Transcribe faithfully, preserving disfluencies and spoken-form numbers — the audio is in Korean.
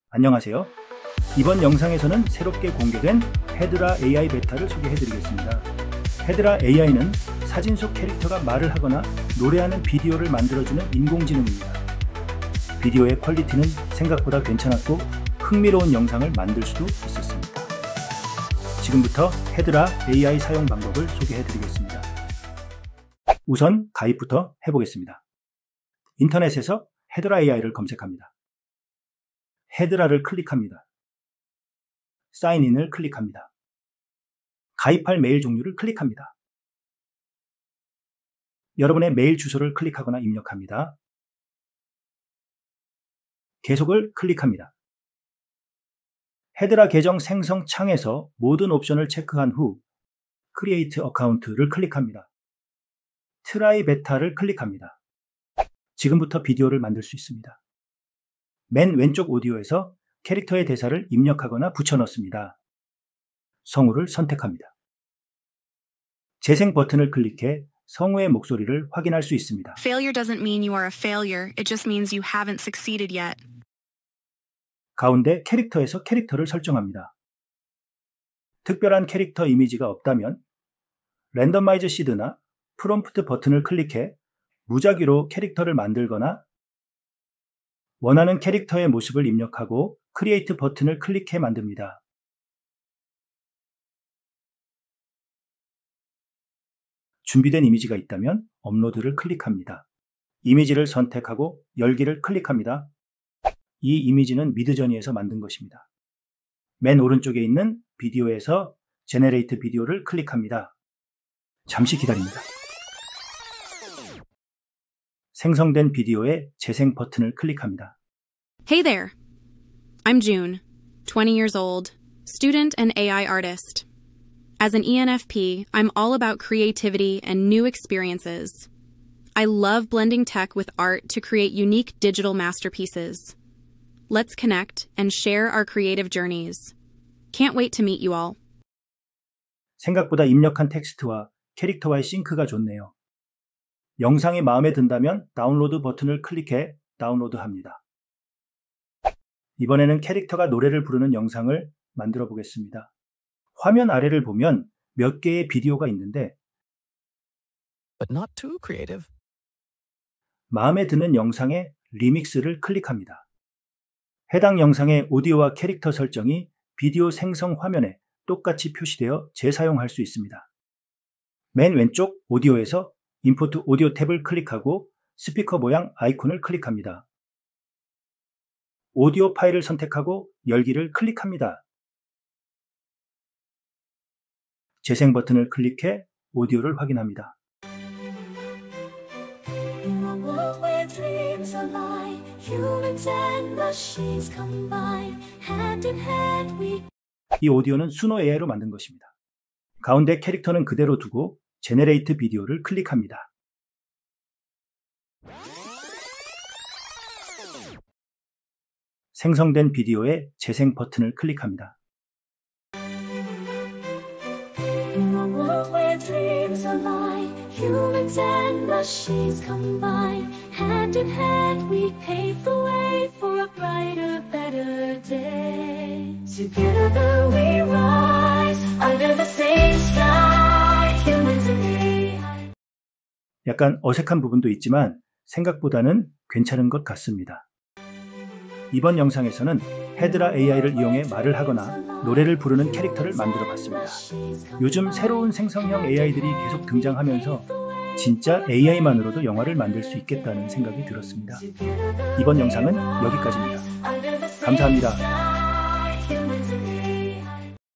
안녕하세요. 이번 영상에서는 새롭게 공개된 헤드라 에이아이 베타를 소개해드리겠습니다. 헤드라 에이아이는 사진 속 캐릭터가 말을 하거나 노래하는 비디오를 만들어주는 인공지능입니다. 비디오의 퀄리티는 생각보다 괜찮았고 흥미로운 영상을 만들 수도 있었습니다. 지금부터 헤드라 에이아이 사용 방법을 소개해드리겠습니다. 우선 가입부터 해보겠습니다. 인터넷에서 헤드라 에이아이를 검색합니다. 헤드라를 클릭합니다. 사인인을 클릭합니다. 가입할 메일 종류를 클릭합니다. 여러분의 메일 주소를 클릭하거나 입력합니다. 계속을 클릭합니다. 헤드라 계정 생성 창에서 모든 옵션을 체크한 후 Create Account를 클릭합니다. Try Beta를 클릭합니다. 지금부터 비디오를 만들 수 있습니다. 맨 왼쪽 오디오에서 캐릭터의 대사를 입력하거나 붙여 넣습니다. 성우를 선택합니다. 재생 버튼을 클릭해 성우의 목소리를 확인할 수 있습니다. Failure doesn't mean you are a failure. It just means you haven't succeeded yet. 가운데 캐릭터에서 캐릭터를 설정합니다. 특별한 캐릭터 이미지가 없다면 랜덤마이즈 시드나 프롬프트 버튼을 클릭해 무작위로 캐릭터를 만들거나 원하는 캐릭터의 모습을 입력하고 크리에이트 버튼을 클릭해 만듭니다. 준비된 이미지가 있다면 업로드를 클릭합니다. 이미지를 선택하고 열기를 클릭합니다. 이 이미지는 미드저니에서 만든 것입니다. 맨 오른쪽에 있는 비디오에서 제네레이트 비디오를 클릭합니다. 잠시 기다립니다. 생성된 비디오에 재생 버튼을 클릭합니다. Hey there. I'm June, twenty years old, student and 에이아이 artist. As an E N F P, I'm all about creativity and new experiences. I love blending tech with art to create unique digital masterpieces. Let's connect and share our creative journeys. Can't wait to meet you all. 생각보다 입력한 텍스트와 캐릭터와의 싱크가 좋네요. 영상이 마음에 든다면 다운로드 버튼을 클릭해 다운로드합니다. 이번에는 캐릭터가 노래를 부르는 영상을 만들어 보겠습니다. 화면 아래를 보면 몇 개의 비디오가 있는데 But not too creative. 마음에 드는 영상의 리믹스를 클릭합니다. 해당 영상의 오디오와 캐릭터 설정이 비디오 생성 화면에 똑같이 표시되어 재사용할 수 있습니다. 맨 왼쪽 오디오에서 임포트 오디오 탭을 클릭하고 스피커 모양 아이콘을 클릭합니다. 오디오 파일을 선택하고 열기를 클릭합니다. 재생 버튼을 클릭해 오디오를 확인합니다. 이 오디오는 수노 에이아이로 만든 것입니다. 가운데 캐릭터는 그대로 두고 제네레이트 비디오를 클릭합니다. 생성된 비디오에 재생 버튼을 클릭합니다. 약간 어색한 부분도 있지만 생각보다는 괜찮은 것 같습니다. 이번 영상에서는 헤드라 에이아이를 이용해 말을 하거나 노래를 부르는 캐릭터를 만들어 봤습니다. 요즘 새로운 생성형 에이아이들이 계속 등장하면서 진짜 에이아이만으로도 영화를 만들 수 있겠다는 생각이 들었습니다. 이번 영상은 여기까지입니다. 감사합니다.